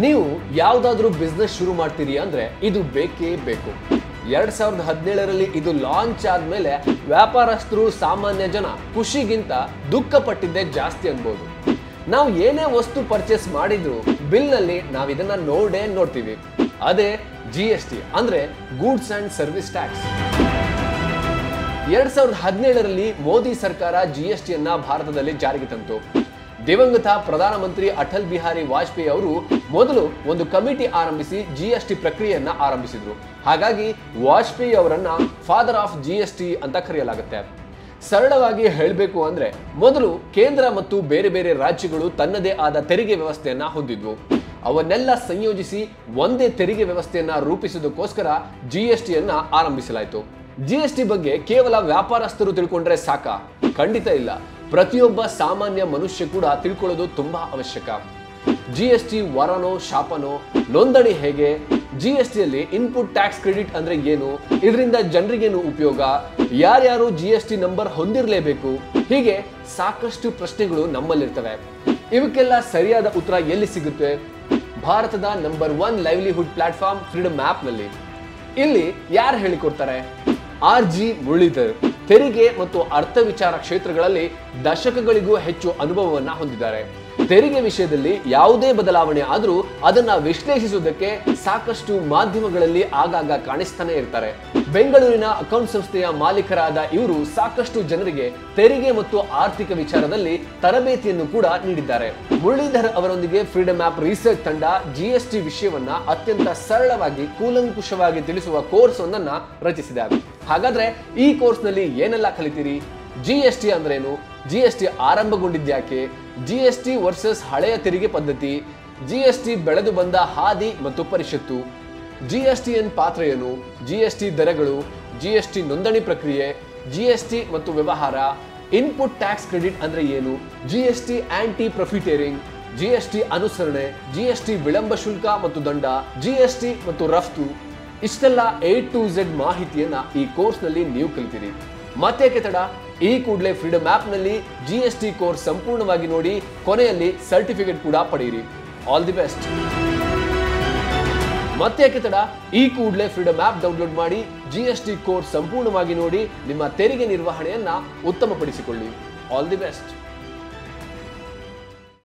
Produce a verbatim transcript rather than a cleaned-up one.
ನೀವು ಯಾವುದಾದ್ರೂ ಬಿಸ್ನೆಸ್ ಶುರು ಮಾಡ್ತೀರಿ ಅಂದ್ರೆ ಇದು ಬೇಕೇ ಬೇಕು. ಎರಡ್ ಸಾವಿರದ ಹದಿನೇಳರಲ್ಲಿ ಇದು ಲಾಂಚ್ ಆದ್ಮೇಲೆ ವ್ಯಾಪಾರಸ್ಥರು ಸಾಮಾನ್ಯ ಜನ ಖುಷಿಗಿಂತ ದುಃಖ ಪಟ್ಟಿದ್ದೇ ಜಾಸ್ತಿ ಅನ್ಬೋದು. ನಾವು ಏನೇ ವಸ್ತು ಪರ್ಚೇಸ್ ಮಾಡಿದ್ರು ಬಿಲ್ ನಲ್ಲಿ ನಾವು ಇದನ್ನ ನೋಡೇ ನೋಡ್ತೀವಿ. ಅದೇ ಜಿ ಎಸ್ ಟಿ ಅಂದ್ರೆ ಗೂಡ್ಸ್ ಅಂಡ್ ಸರ್ವಿಸ್ ಟ್ಯಾಕ್ಸ್. ಎರಡ್ ಸಾವಿರದ ಹದಿನೇಳರಲ್ಲಿ ಮೋದಿ ಸರ್ಕಾರ ಜಿ ಎಸ್ ಟಿ ಅನ್ನ ಭಾರತದಲ್ಲಿ ಜಾರಿಗೆ ತಂತು. ದಿವಂಗತ ಪ್ರಧಾನಮಂತ್ರಿ ಅಟಲ್ ಬಿಹಾರಿ ವಾಜಪೇಯಿ ಅವರು ಮೊದಲು ಒಂದು ಕಮಿಟಿ ಆರಂಭಿಸಿ ಜಿ ಎಸ್ ಟಿ ಪ್ರಕ್ರಿಯೆಯನ್ನ ಆರಂಭಿಸಿದ್ರು. ಹಾಗಾಗಿ ವಾಜಪೇಯಿ ಅವರನ್ನ father of G S T ಅಂತ ಕರೆಯಲಾಗುತ್ತೆ. ಸರಳವಾಗಿ ಹೇಳಬೇಕು ಅಂದ್ರೆ ಮೊದಲು ಕೇಂದ್ರ ಮತ್ತು ಬೇರೆ ಬೇರೆ ರಾಜ್ಯಗಳು ತನ್ನದೇ ಆದ ತೆರಿಗೆ ವ್ಯವಸ್ಥೆಯನ್ನ ಹೊಂದಿದ್ವು. ಅವನ್ನೆಲ್ಲ ಸಂಯೋಜಿಸಿ ಒಂದೇ ತೆರಿಗೆ ವ್ಯವಸ್ಥೆಯನ್ನ ರೂಪಿಸುವುದಕ್ಕೋಸ್ಕರ ಜಿ ಎಸ್ ಟಿಯನ್ನ ಆರಂಭಿಸಲಾಯಿತು. ಜಿ ಎಸ್ ಟಿ ಬಗ್ಗೆ ಕೇವಲ ವ್ಯಾಪಾರಸ್ಥರು ತಿಳ್ಕೊಂಡ್ರೆ ಸಾಕ? ಖಂಡಿತ ಇಲ್ಲ. ಪ್ರತಿಯೊಬ್ಬ ಸಾಮಾನ್ಯ ಮನುಷ್ಯ ಕೂಡ ತಿಳ್ಕೊಳ್ಳೋದು ತುಂಬಾ ಅವಶ್ಯಕ. ಜಿ ಎಸ್ ಟಿ ವರನೋ ಶಾಪನೋ, ನೋಂದಣಿ ಹೇಗೆ, ಜಿ ಎಸ್ ಟಿಯಲ್ಲಿ ಇನ್ಪುಟ್ ಟ್ಯಾಕ್ಸ್ ಕ್ರೆಡಿಟ್ ಅಂದ್ರೆ ಏನು, ಇದರಿಂದ ಜನರಿಗೇನು ಉಪಯೋಗ, ಯಾರ್ಯಾರು ಜಿ ಎಸ್ ಟಿ ನಂಬರ್ ಹೊಂದಿರಲೇಬೇಕು, ಹೀಗೆ ಸಾಕಷ್ಟು ಪ್ರಶ್ನೆಗಳು ನಮ್ಮಲ್ಲಿರ್ತವೆ. ಇವಕ್ಕೆಲ್ಲ ಸರಿಯಾದ ಉತ್ತರ ಎಲ್ಲಿ ಸಿಗುತ್ತೆ? ಭಾರತದ number one livelihood platform freedom app ನಲ್ಲಿ. ಇಲ್ಲಿ ಯಾರು ಹೇಳಿಕೊಡ್ತಾರೆ? ಆರ್ ಜಿ ಮುರಳೀಧರ್ ತೆರಿಗೆ ಮತ್ತು ಅರ್ಥ ವಿಚಾರ ಕ್ಷೇತ್ರಗಳಲ್ಲಿ ದಶಕಗಳಿಗೂ ಹೆಚ್ಚು ಅನುಭವವನ್ನ ಹೊಂದಿದ್ದಾರೆ. ತೆರಿಗೆ ವಿಷಯದಲ್ಲಿ ಯಾವುದೇ ಬದಲಾವಣೆ ಆದರೂ ಅದನ್ನ ವಿಶ್ಲೇಷಿಸುವುದಕ್ಕೆ ಸಾಕಷ್ಟು ಮಾಧ್ಯಮಗಳಲ್ಲಿ ಆಗಾಗ ಕಾಣಿಸ್ತಾನೆ ಇರ್ತಾರೆ. ಬೆಂಗಳೂರಿನ ಅಕೌಂಟ್ ಸಂಸ್ಥೆಯ ಮಾಲೀಕರಾದ ಇವರು ಸಾಕಷ್ಟು ಜನರಿಗೆ ತೆರಿಗೆ ಮತ್ತು ಆರ್ಥಿಕ ವಿಚಾರದಲ್ಲಿ ತರಬೇತಿಯನ್ನು ಕೂಡ ನೀಡಿದ್ದಾರೆ. ಮುರಳೀಧರ್ ಅವರೊಂದಿಗೆ ಫ್ರೀಡಮ್ ಆಪ್ ರಿಸರ್ಚ್ ತಂಡ ಜಿ ಎಸ್ ಟಿ ವಿಷಯವನ್ನ ಅತ್ಯಂತ ಸರಳವಾಗಿ ಕೂಲಂಕುಷವಾಗಿ ತಿಳಿಸುವ ಕೋರ್ಸ್ ಒಂದನ್ನ ರಚಿಸಿದೆ. ಹಾಗಾದ್ರೆ ಈ ಕೋರ್ಸ್ ನಲ್ಲಿ ಏನೆಲ್ಲ ಕಲಿತೀರಿ? ಜಿ ಎಸ್ ಟಿ ಅಂದ್ರೇನು? ಜಿ ಎಸ್ ಟಿ ಆರಂಭಗೊಂಡಿದ್ಯಾಕೆ? ಜಿ ಎಸ್ ಟಿ ವರ್ಸಸ್ ಹಳೆಯ ತೆರಿಗೆ ಪದ್ಧತಿ, ಜಿ ಎಸ್ ಟಿ ಬೆಳೆದು ಬಂದ ಹಾದಿ ಮತ್ತು ಪರಿಷತ್ತು, ಜಿ ಎಸ್ ಟಿ ಎನ್ ಪಾತ್ರ ಏನು, ಜಿ ಎಸ್ ಟಿ ದರಗಳು, ಜಿ ಎಸ್ ಟಿ ನೋಂದಣಿ ಪ್ರಕ್ರಿಯೆ, ಜಿ ಎಸ್ ಟಿ ಮತ್ತು ವ್ಯವಹಾರ, ಇನ್ಪುಟ್ ಟ್ಯಾಕ್ಸ್ ಕ್ರೆಡಿಟ್ ಅಂದ್ರೆ ಏನು, G S T anti profiteering, G S T ಅನುಸರಣೆ, ಜಿ ಎಸ್ ಟಿ ವಿಳಂಬ ಶುಲ್ಕ ಮತ್ತು ದಂಡ, ಜಿ ಎಸ್ ಟಿ ಮತ್ತು ರಫ್ತು, ಇಷ್ಟೆಲ್ಲ ಎ ಟು ಝೆಡ್ ಮಾಹಿತಿಯನ್ನ ಈ ಕೋರ್ಸ್ ನಲ್ಲಿ ನೀವು ಕಲಿತೀರಿ. ಮತ್ತೇಕೆ ತಡ? ಈ ಕೂಡಲೇ ಫ್ರೀಡಮ್ ಆಪ್ ನಲ್ಲಿ ಜಿ ಎಸ್ ಟಿ ಕೋರ್ಸ್ ಸಂಪೂರ್ಣವಾಗಿ ನೋಡಿ, ಕೊನೆಯಲ್ಲಿ ಸರ್ಟಿಫಿಕೇಟ್ ಕೂಡ ಪಡೆಯಿರಿ. All the best. ಮತ್ತೇಕೆ ತಡ? ಈ ಕೂಡಲೇ ಫ್ರೀಡಮ್ ಆಪ್ ಡೌನ್ಲೋಡ್ ಮಾಡಿ ಜಿ ಎಸ್ ಟಿ ಕೋರ್ಸ್ ಸಂಪೂರ್ಣವಾಗಿ ನೋಡಿ, ನಿಮ್ಮ ತೆರಿಗೆ ನಿರ್ವಹಣೆಯನ್ನ ಉತ್ತಮಪಡಿಸಿಕೊಳ್ಳಿ. All the best.